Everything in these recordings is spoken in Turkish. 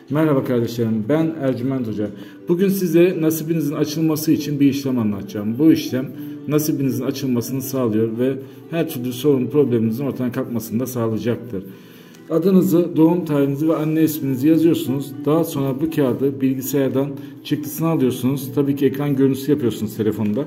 Merhaba kardeşlerim, ben Ercüment Hoca. Bugün size nasibinizin açılması için bir işlem anlatacağım. Bu işlem nasibinizin açılmasını sağlıyor ve her türlü sorun probleminizin ortadan kalkmasını da sağlayacaktır. Adınızı, doğum tarihinizi ve anne isminizi yazıyorsunuz. Daha sonra bu kağıdı bilgisayardan çıktısını alıyorsunuz. Tabii ki ekran görüntüsü yapıyorsunuz telefonda.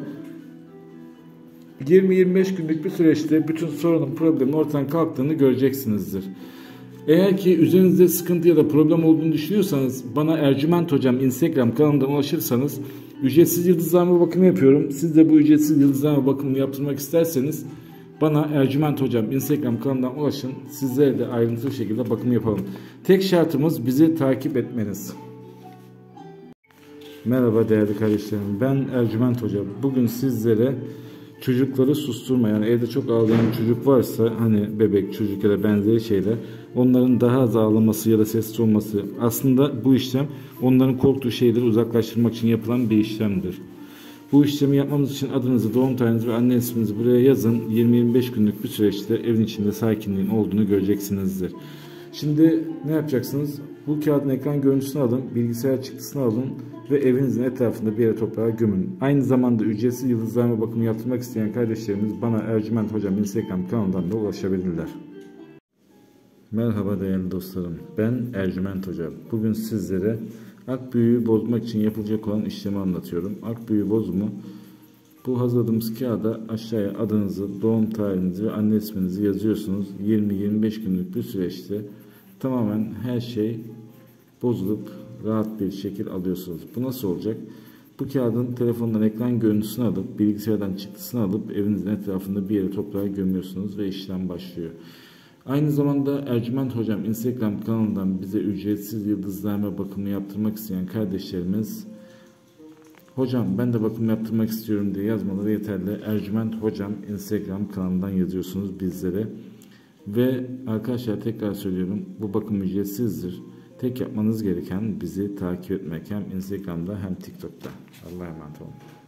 20-25 günlük bir süreçte bütün sorunun problemin ortadan kalktığını göreceksinizdir. Eğer ki üzerinizde sıkıntı ya da problem olduğunu düşünüyorsanız bana Ercüment Hocam Instagram kanalından ulaşırsanız ücretsiz yıldızlama bakımı yapıyorum. Siz de bu ücretsiz yıldızlama bakımını yaptırmak isterseniz bana Ercüment Hocam Instagram kanalından ulaşın. Sizlere de ayrıntılı şekilde bakım yapalım. Tek şartımız bizi takip etmeniz. Merhaba değerli kardeşlerim, ben Ercüment Hocam. Bugün sizlere çocukları susturma, yani evde çok ağlayan çocuk varsa, hani bebek, çocuk ya da benzeri şeyler, onların daha az ağlaması ya da sessiz olması, aslında bu işlem onların korktuğu şeyleri uzaklaştırmak için yapılan bir işlemdir. Bu işlemi yapmamız için adınızı, doğum tarihinizi ve anne isminizi buraya yazın. 20-25 günlük bir süreçte evin içinde sakinliğin olduğunu göreceksinizdir. Şimdi ne yapacaksınız? Bu kağıdın ekran görüntüsünü alın, bilgisayar çıktısını alın ve evinizin etrafında bir yere toprağa gömün. Aynı zamanda ücretsiz yıldızlama bakımı yaptırmak isteyen kardeşlerimiz bana Ercüment Hocam Instagram kanalından da ulaşabilirler. Merhaba değerli dostlarım, ben Ercüment Hocam. Bugün sizlere akbüyü bozmak için yapılacak olan işlemi anlatıyorum. Akbüyü bozumu, bu hazırladığımız kağıda aşağıya adınızı, doğum tarihinizi ve anne isminizi yazıyorsunuz. 20-25 günlük bir süreçte tamamen her şey bozulup rahat bir şekil alıyorsunuz. Bu nasıl olacak? Bu kağıdın telefondan ekran görüntüsünü alıp, bilgisayardan çıktısını alıp evinizin etrafında bir yere toprağa gömüyorsunuz ve işlem başlıyor. Aynı zamanda Ercüment Hocam Instagram kanalından bize ücretsiz yıldızlama bakımı yaptırmak isteyen kardeşlerimiz, hocam ben de bakım yaptırmak istiyorum diye yazmaları yeterli. Ercüment Hocam Instagram kanalından yazıyorsunuz bizlere. Ve arkadaşlar tekrar söylüyorum, bu bakım ücretsizdir. Tek yapmanız gereken bizi takip etmek, hem Instagram'da hem TikTok'ta. Allah'a emanet olun.